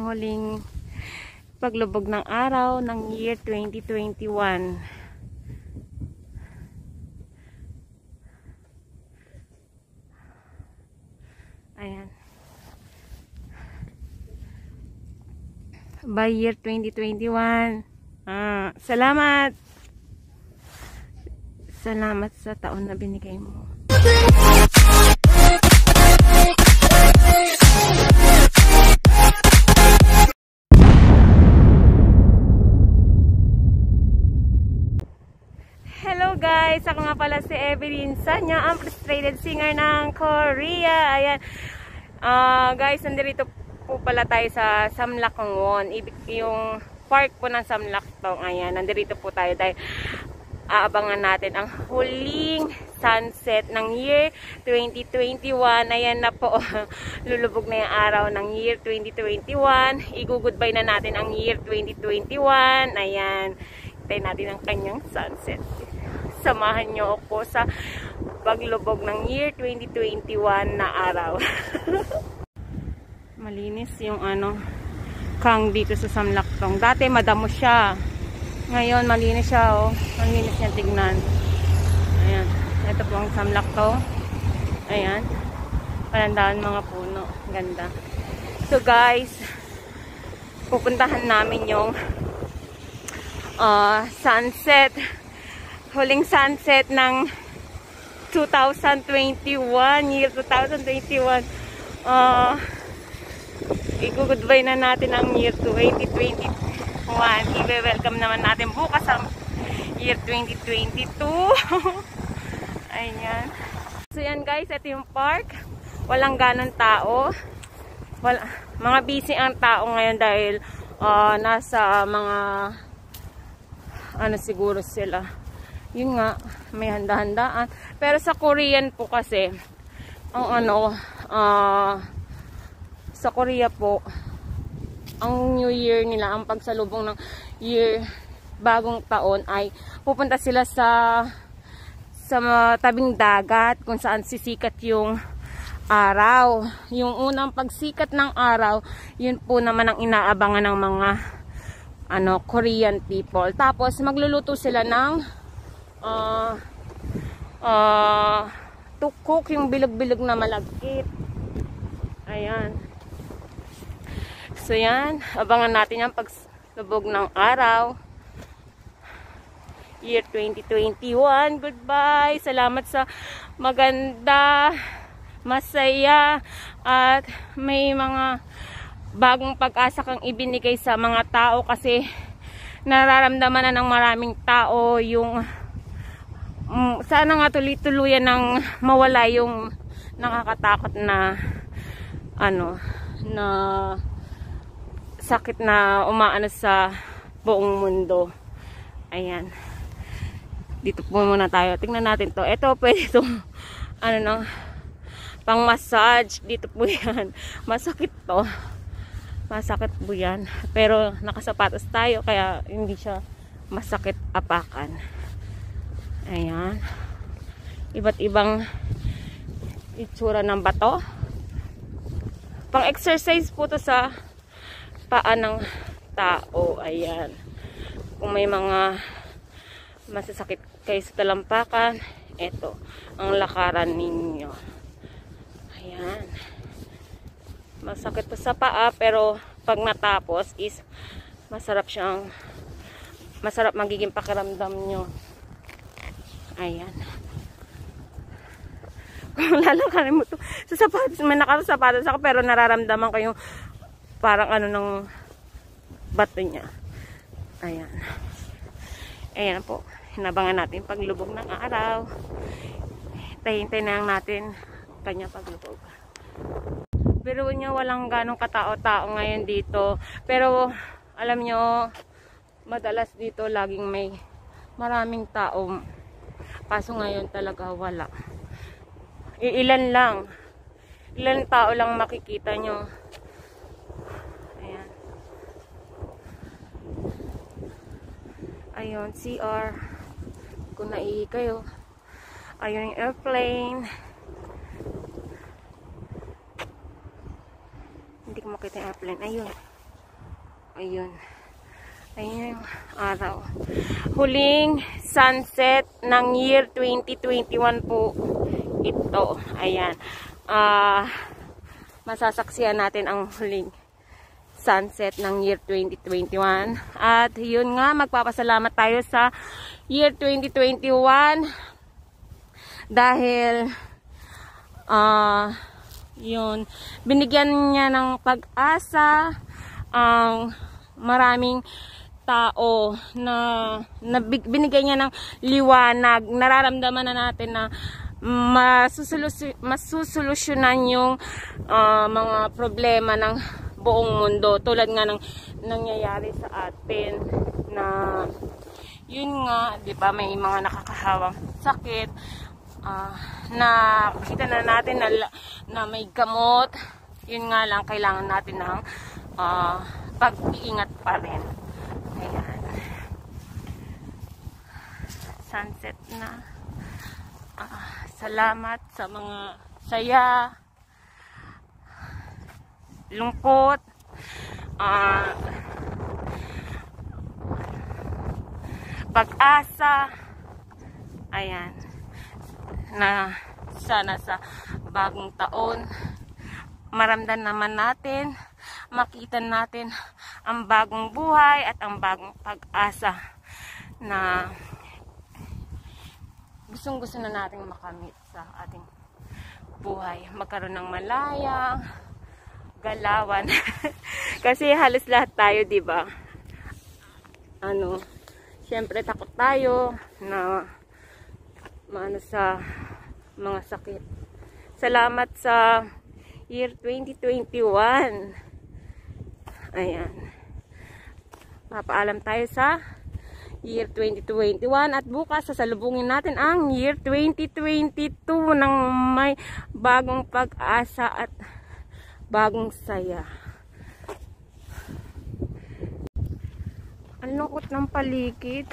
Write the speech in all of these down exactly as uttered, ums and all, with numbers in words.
ang huling paglubog ng araw ng year twenty twenty-one. Ayan. By year twenty twenty-one. Ah, salamat. Salamat sa taon na binigay mo. Hello guys, ako nga pala si Evelyn Saño, ang frustrated singer ng Korea. Ayan. Uh, guys, nandito po pala tayo sa Samlakongwon. Yung park po ng Samlaktong. Ayan, nandito po tayo dahil aabangan natin ang huling sunset ng year twenty twenty-one. Ayan na po, lulubog na yung araw ng year twenty twenty-one. I-goodbye na natin ang year twenty twenty-one. Ayan, hintayin natin ang kanyang sunset. Samahan nyo ako sa paglubog ng year twenty twenty-one na araw. Malinis yung ano, kang dito sa Samlaktong. Dati madamo siya. Ngayon malinis siya, oh. Malinis niya tignan. Ayan. Ito po ang Samlaktong. Ayan. Palandaan mga puno. Ganda. So guys, pupuntahan namin yung uh, sunset. Huling sunset ng two thousand twenty-one. Year two thousand twenty-one. Uh, I-goodbye na natin ang year twenty twenty-one. I-welcome naman natin bukas ang year twenty twenty-two. Ayan. So yan guys, ito yung park. Walang ganong tao. Wala, mga busy ang tao ngayon dahil uh, nasa mga ano siguro sila. Yun nga, may handa-handaan. Pero sa Korean po kasi, ang ano, ah, uh, sa Korea po, ang New Year nila, ang pagsalubong ng year, bagong taon ay pupunta sila sa sa tabing dagat kung saan sisikat yung araw. Yung unang pagsikat ng araw, yun po naman ang inaabangan ng mga ano, Korean people. Tapos magluluto sila ng uh, uh, tukok, yung bilog-bilog na malagkit. Ayan. So yan, abangan natin yung paglubog ng araw. Year twenty twenty-one, goodbye. Salamat sa maganda, masaya, at may mga bagong pag-asa kang ibinigay sa mga tao kasi nararamdaman na ng maraming tao yung um, sana nga tuloy-tuluyan ng mawala yung nakakatakot na ano, na sakit na umaano sa buong mundo. Ayan. Dito po muna tayo. Tingnan natin to. Ito pwede to ano no, pang massage. Dito po yan. Masakit to. Masakit po yan. Pero nakasapatos tayo kaya hindi siya masakit apakan. Ayan. Iba't ibang itsura ng bato. Pang exercise po to sa paa ng tao. Ayan. Kung may mga masasakit kayo sa talampakan, eto ang lakaran ninyo. Ayan. Masakit to sa paa pero pag natapos is masarap siyang masarap magiging pakiramdam nyo. Ayan. Kung lalakarin mo to sa sapatos, may nakasapatos ako pero nararamdaman ko yung parang ano ng bato niya. Ayan. Ayan po. Hinabangan natin paglubog ng araw. Hintay-hintay na lang natin kanya paglubog. Pero nyo, walang ganong katao-tao ngayon dito. Pero alam nyo, madalas dito laging may maraming tao. Kaso ngayon talaga wala. Iilan lang. Ilan tao lang makikita nyo. Ayan. Ayun, C R. Kung naihi kayo. Ayun yung airplane. Hindi ko makita yung airplane. Ayun. Ayun. Ayun yung araw. Huling sunset ng year twenty twenty-one po ito. Ayan. Ah, uh, masasaksihan natin ang huling sunset ng year twenty twenty-one. At yun nga, magpapasalamat tayo sa year twenty twenty-one dahil ah, uh, yun, binigyan niya ng pag-asa ang maraming tao na, na binigay niya ng liwanag. Nararamdaman na natin na masusolusyon, masusolusyonan yung uh, mga problema ng buong mundo, tulad nga ng nangyayari sa atin na yun nga, di ba, may mga nakakahawang sakit uh, na kita na natin na, na may gamot. Yun nga lang, kailangan natin ng uh, pag-iingat pa rin. Ayan. Sunset na. Uh, salamat sa mga saya, lungkot, uh, pag-asa. Ayan. Na sana sa bagong taon maramdaman naman natin, makita natin ang bagong buhay at ang bagong pag-asa na gustong gusto na natin makamit sa ating buhay. Magkaroon ng malayang galawan. Kasi halos lahat tayo, di ba? Ano, syempre takot tayo na maano sa mga sakit. Salamat sa year twenty twenty-one. Ayan. Papaalam tayo sa year twenty twenty-one at bukas sasalubungin natin ang year twenty twenty-two ng may bagong pag-asa at bagong saya. Ang lungkot ng paligid.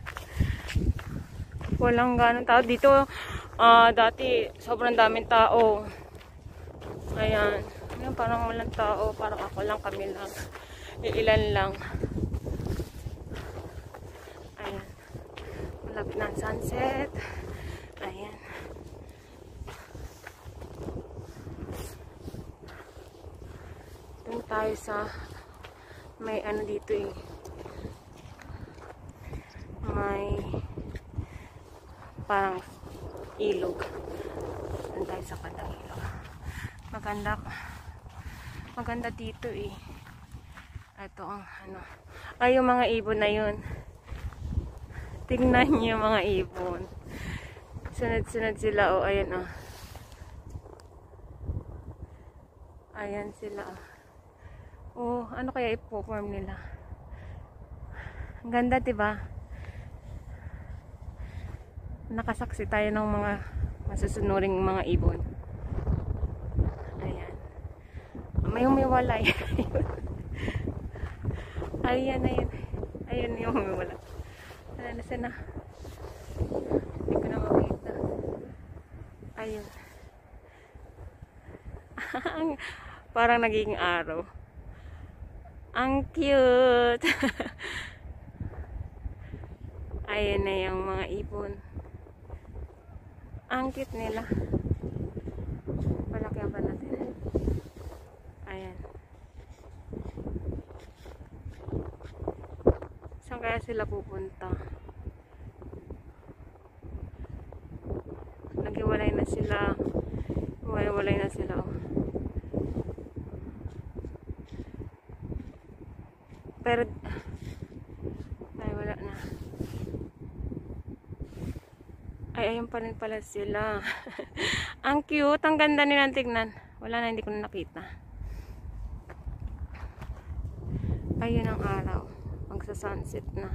Walang ganun tao dito. Uh, dati sobrang daming tao. Ayan. Ayan, parang walang tao. Parang ako lang, kami lang. Ilan lang. Ayan. Malapit na ang sunset. Ayan. Doon tayo sa may ano dito eh. May parang ilog. Doon tayo sa kandang ilog. Maganda. Maganda dito eh. Ito ang ano. Ay, yung mga ibon na yun. Tingnan niyo yung mga ibon. Sunod-sunod sila. O, oh, ayan o. Oh. Ayan sila. Oh, ano kaya ipo-form nila? Ang ganda, diba? Nakasaksi tayo ng mga masusunuring mga ibon. Ayan. May umiwalay. Ayan, ayan. Ayan yung umiwala. Ayan, nasa na. Hindi ko na makita. Ayan. Parang naging araw. Ang cute. Ayan na yung mga ibon. Ang cute nila. Palakyan pa natin. Ayan. Saan kaya sila pupunta? Nagiwalay na sila. Walay-walay na sila. Pero ay wala na. Ay ayun pa rin pala sila. Ang cute, ang ganda nilang tignan. Wala na, hindi ko na nakita. Ayun ang araw. Magsa-sunset na.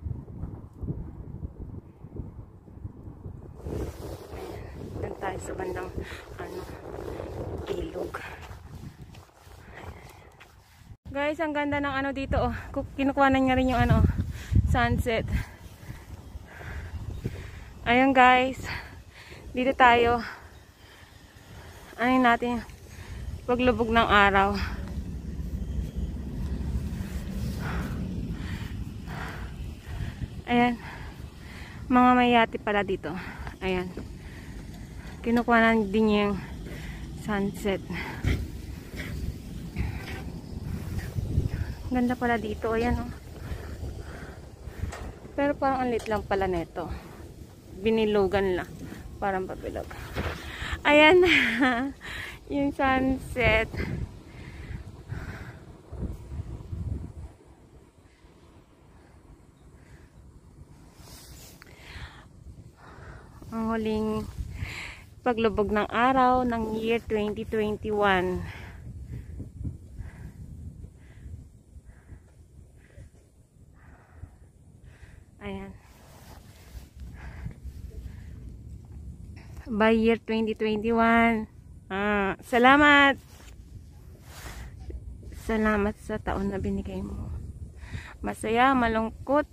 Ayan. Doon tayo sa bandang ano, ilog. Guys, ang ganda ng ano dito, oh. Kinukuha na niya rin yung ano, sunset. Ayun guys. Dito tayo. Ano natin? Paglubog ng araw. Ayan. Mga mayati pala dito. Ayan. Kinukuha na din yung sunset. Ganda pala dito. Ayan oh. Pero parang ang lit lang pala neto. Binilugan lang. Parang pabilog. Ayan. Yung sunset. Ang huling paglubog ng araw ng year twenty twenty-one. Ayan. By year twenty twenty-one. Ah, salamat. Salamat sa taon na binigay mo. Masaya, malungkot.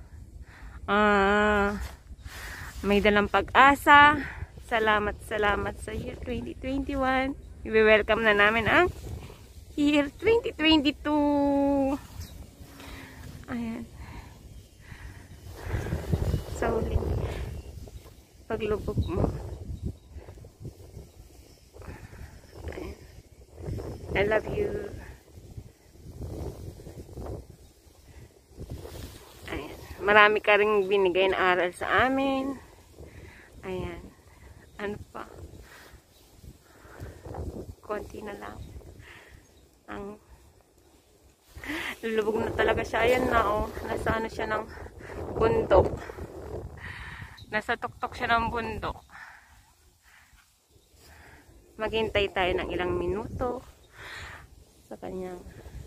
Ah, may dalang pag-asa. Salamat, salamat sa year twenty twenty-one. I-welcome na namin ang year twenty twenty-two. Ayan. Sa huling paglubog mo. Ayan. I love you. Ayan. Marami ka ring binigay na aral sa amin. Ayan. Ano pa? Konti na lang. Ang lulubog na talaga siya. Ayan na oh. Nasa ano siya ng bundok. Nasa tuktok siya ng bundok. Maghintay tayo ng ilang minuto sa kanyang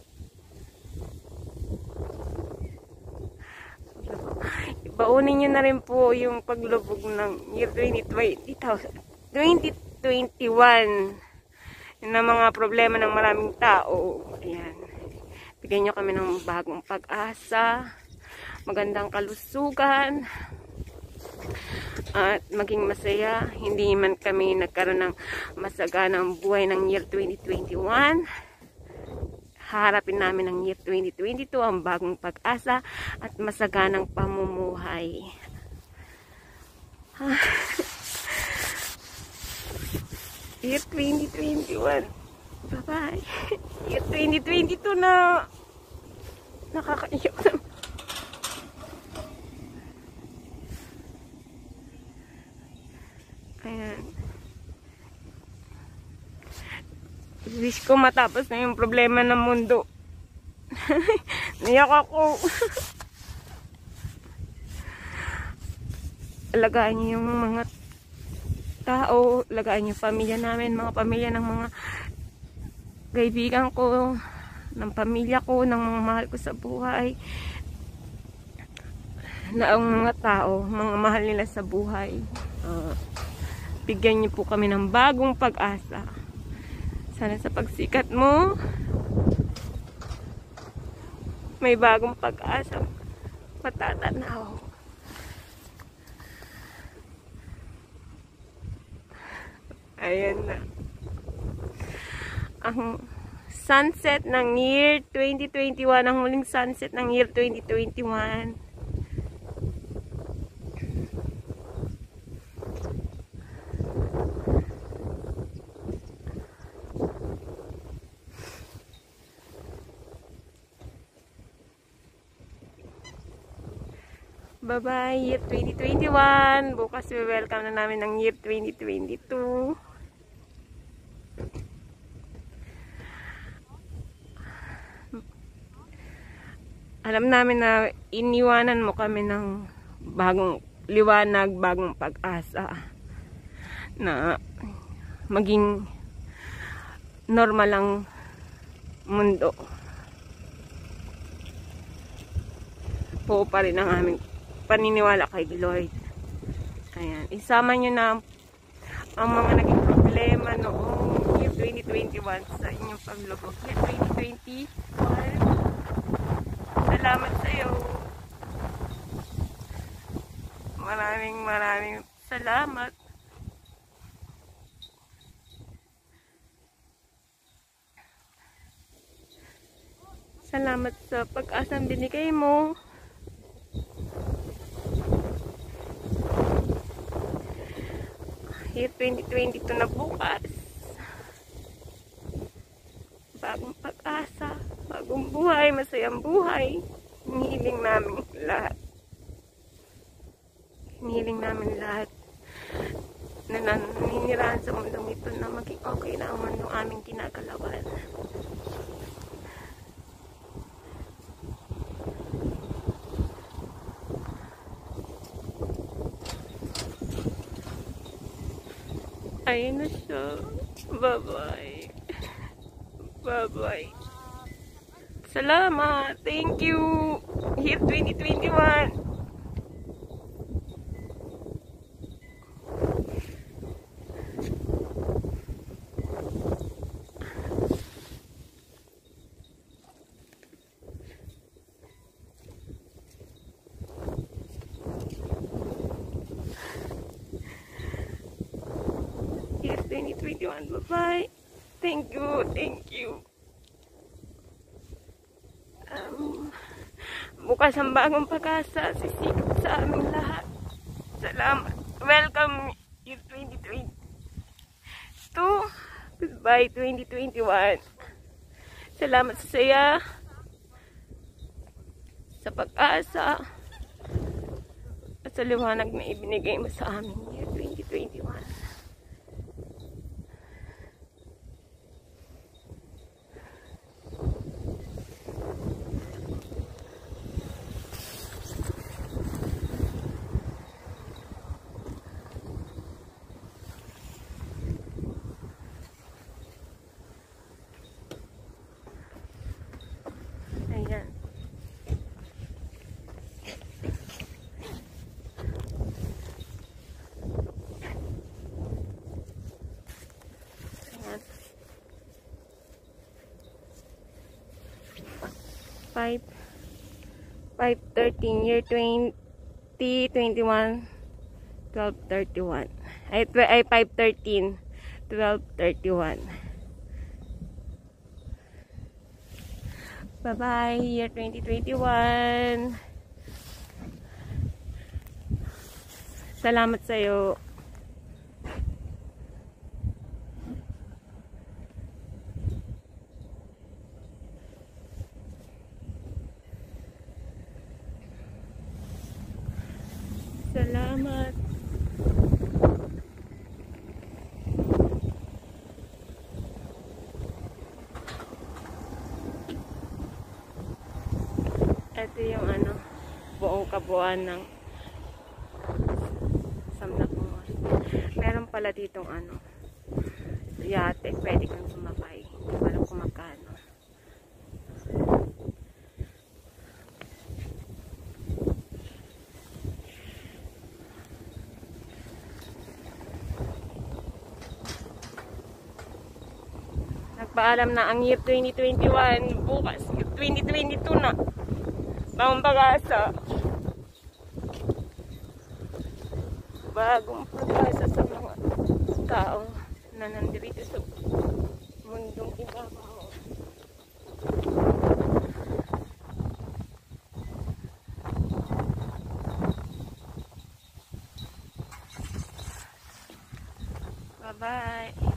ibaunin nyo na rin po yung paglubog ng year twenty twenty-one yun ang mga problema ng maraming tao. Ayan. Bigyan nyo kami ng bagong pag-asa, magandang kalusugan, at maging masaya. Hindi man kami nagkaroon ng masaganang buhay ng year twenty twenty-one, haharapin namin ng year twenty twenty-two ang bagong pag-asa at masaganang pamumuhay. Year twenty twenty-one. Bye-bye. Year twenty twenty-two na nakakaiyak naman. Ayan. Wish ko matapos na yung problema ng mundo. Niyak ako. Alagaan niyo yung mga tao, alagaan yung pamilya namin, mga pamilya ng mga kaibigan ko, ng pamilya ko, ng mga mahal ko sa buhay. Na ang mga tao, mga mahal nila sa buhay. Uh, bigyan niyo po kami ng bagong pag-asa. Sana sa pagsikat mo, may bagong pag-asa matatanaw. Ayan na. Ang sunset ng year twenty twenty-one, ang huling sunset ng year twenty twenty-one. Bye-bye, year twenty twenty-one. Bukas welcome na namin ng year twenty twenty-two. Alam namin na iniwanan mo kami ng bagong liwanag, bagong pag-asa na maging normal ang mundo. Po pa rin ang aming paniniwala kay Lord. Ayan. Isama nyo na ang mga naging problema noong year twenty twenty-one sa inyong paglubog. Year twenty twenty-one. Salamat sa iyo. Maraming maraming salamat. Salamat sa pag-asang binigay mo. Year twenty twenty-two na bukas. Bagong pag-asa, bagong buhay, masayang buhay. Hinihiling namin lahat. Hinihiling namin lahat na naninirahan sa mundong ito na maging okay na ang mundong aming ginagalawan. Ayun na siya. Bye-bye. Bye-bye. Salamat. Thank you. Year twenty twenty-one. Year twenty twenty-one. Bye-bye. Thank you. Thank you. Um, bukas ang bagong pag-asa, sisikap sa aming lahat. Salamat. Welcome year twenty twenty to Goodbye twenty twenty-one. Salamat sa saya, sa pag-asa, at sa liwanag na ibinigay mo sa amin year twenty twenty-one. Ayan. Ayan. Five, five thirteen, year twenty twenty-one, twelve thirty-one. Ay, ay five thirteen, twelve thirty-one. Bye-bye, year twenty twenty-one. Salamat sa'yo. Salamat. Ito yung ano, buong kabuuan ng Samnak mo. Meron pala ditong ano, yate, pwede kang sumakay. Hindi ko alam kung magkano. Nagpaalam na ang year twenty twenty-one, bukas year twenty twenty-two na. Bagong pag-asa. Bagong pag-asa sa mga tao na nandito sa mundong ibabaw. Bye-bye.